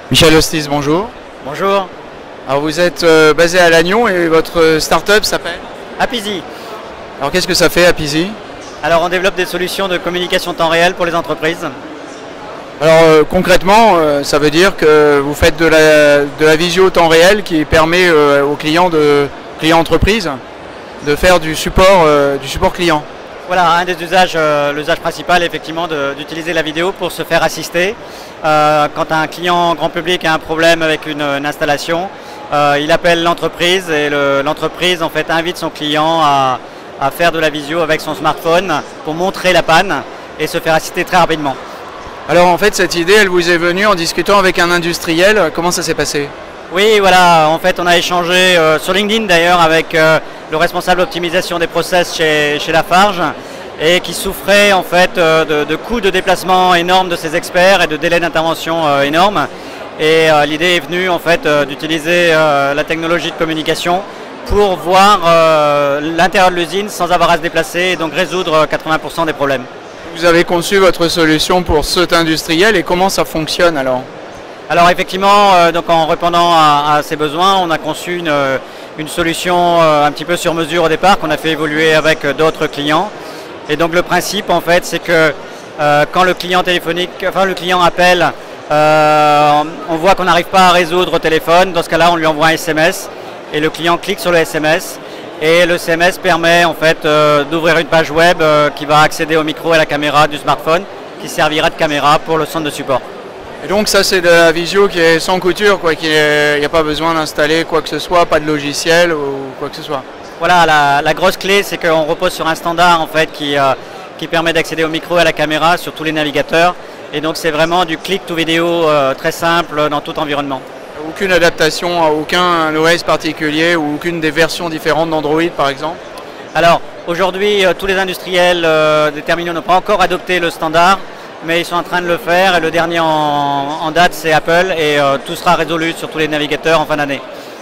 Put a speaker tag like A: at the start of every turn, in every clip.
A: Michel Hostis, bonjour.
B: Bonjour,
A: Alors vous êtes basé à Lannion et votre start-up s'appelle?
B: Apizzy.
A: Alors qu'est-ce que ça fait Apizzy?
B: Alors on développe des solutions de communication temps réel pour les entreprises.
A: Alors concrètement, ça veut dire que vous faites de la visio temps réel qui permet aux clients entreprises de faire du support client.
B: Voilà, un des usages, l'usage principal effectivement d'utiliser la vidéo pour se faire assister. Quand un client grand public a un problème avec une installation, il appelle l'entreprise et l'entreprise en fait invite son client à faire de la visio avec son smartphone pour montrer la panne et se faire assister très rapidement.
A: Alors en fait cette idée elle vous est venue en discutant avec un industriel, comment ça s'est passé?
B: Oui, voilà, en fait on a échangé sur LinkedIn d'ailleurs avec le responsable optimisation des process chez Lafarge et qui souffrait en fait de coûts de déplacement énormes de ses experts et de délais d'intervention énormes. Et l'idée est venue en fait d'utiliser la technologie de communication pour voir l'intérieur de l'usine sans avoir à se déplacer et donc résoudre 80% des problèmes.
A: Vous avez conçu votre solution pour cet industriel et comment ça fonctionne alors?
B: Alors effectivement, donc en répondant à ses besoins, on a conçu une solution un petit peu sur mesure au départ qu'on a fait évoluer avec d'autres clients. Et donc le principe en fait c'est que quand le client le client appelle, on voit qu'on n'arrive pas à résoudre au téléphone. Dans ce cas-là, on lui envoie un SMS et le client clique sur le SMS. Et le SMS permet en fait d'ouvrir une page web qui va accéder au micro et à la caméra du smartphone qui servira de caméra pour le centre de support.
A: Et donc ça c'est de la visio qui est sans couture, quoi, il n'y a pas besoin d'installer quoi que ce soit, pas de logiciel ou quoi que ce soit.
B: Voilà, la grosse clé c'est qu'on repose sur un standard en fait qui permet d'accéder au micro et à la caméra sur tous les navigateurs. Et donc c'est vraiment du click to vidéo très simple dans tout environnement.
A: Aucune adaptation à aucun OS particulier ou aucune des versions différentes d'Android par exemple?
B: Alors aujourd'hui tous les industriels des terminaux n'ont pas encore adopté le standard, mais ils sont en train de le faire et le dernier en date c'est Apple et tout sera résolu sur tous les navigateurs en fin d'année.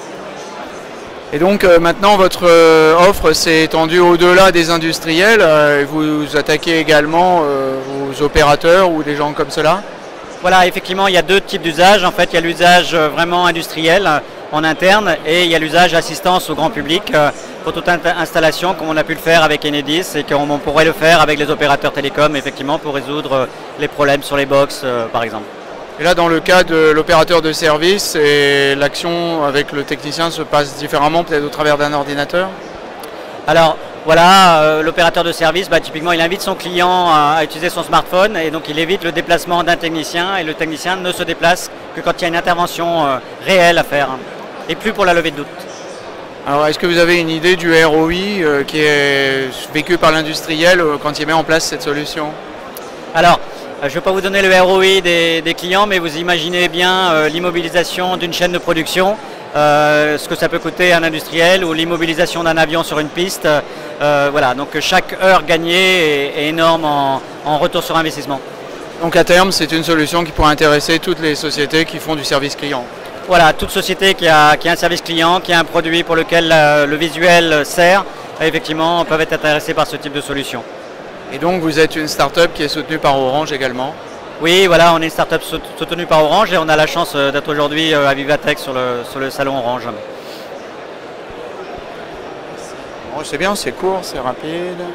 A: Et donc maintenant votre offre s'est étendue au-delà des industriels, vous attaquez également aux opérateurs ou des gens comme cela?
B: Voilà, effectivement il y a deux types d'usages. En fait il y a l'usage vraiment industriel en interne et il y a l'usage assistance au grand public pour toute installation comme on a pu le faire avec Enedis et qu'on pourrait le faire avec les opérateurs télécoms effectivement pour résoudre les problèmes sur les box par exemple.
A: Et là dans le cas de l'opérateur de service, l'action avec le technicien se passe différemment peut-être au travers d'un ordinateur?
B: Alors voilà, l'opérateur de service, typiquement il invite son client à utiliser son smartphone et donc il évite le déplacement d'un technicien et le technicien ne se déplace que quand il y a une intervention réelle à faire et plus pour la levée de doute.
A: Alors est-ce que vous avez une idée du ROI qui est vécu par l'industriel quand il met en place cette solution?
B: Alors je ne vais pas vous donner le ROI des clients, mais vous imaginez bien l'immobilisation d'une chaîne de production, ce que ça peut coûter à un industriel ou l'immobilisation d'un avion sur une piste. Voilà, donc chaque heure gagnée est énorme en retour sur investissement.
A: Donc à terme, c'est une solution qui pourrait intéresser toutes les sociétés qui font du service client.
B: Voilà, toute société qui a un service client, qui a un produit pour lequel le visuel sert, effectivement, peuvent être intéressés par ce type de solution.
A: Et donc vous êtes une start-up qui est soutenue par Orange également?
B: Oui, voilà, on est une start-up soutenue par Orange et on a la chance d'être aujourd'hui à Vivatech sur le salon Orange.
A: Oh, c'est bien, c'est court, c'est rapide.